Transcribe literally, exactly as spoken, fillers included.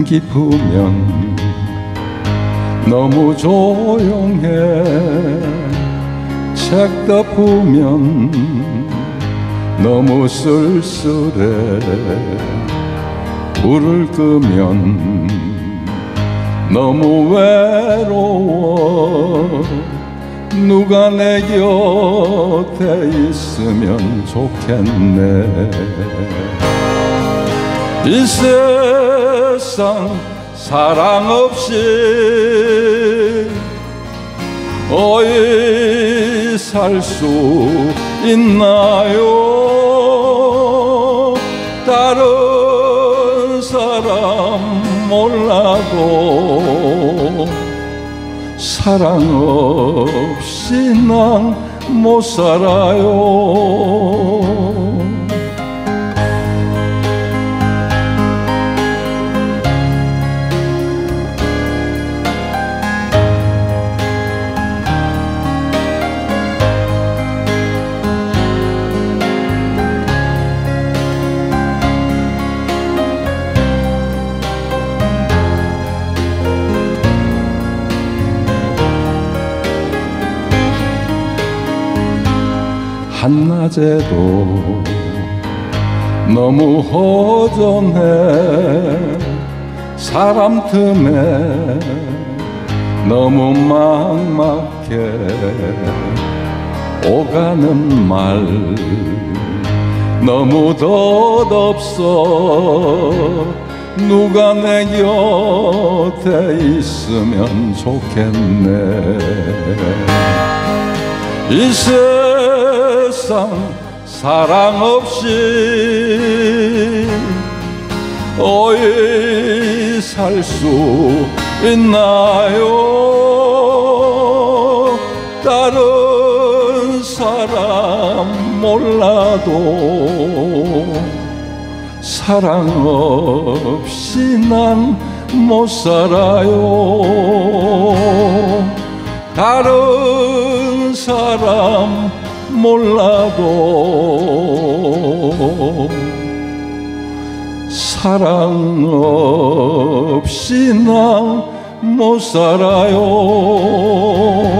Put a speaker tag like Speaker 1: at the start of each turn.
Speaker 1: 깊으면 너무 조용해. 책 덮으면 너무 쓸쓸해. 불을 끄면 너무 외로워. 누가 내 곁에 있으면 좋겠네. 이 세상 사랑 없이 어이 살 수 있나요? 다른 사람 몰라도 사랑 없이 난 못 살아요. 한낮에도 너무 허전해. 사람 틈에 너무 막막해. 오가는 말 너무 덧없어. 누가 내 곁에 있으면 좋겠네. 이 세상 사랑 없이 어이 살 수 있나요? 다른 사람 몰라도 사랑 없이 난 못 살아요. 다른 사람 몰라도 사랑 없이 난 못 살아요.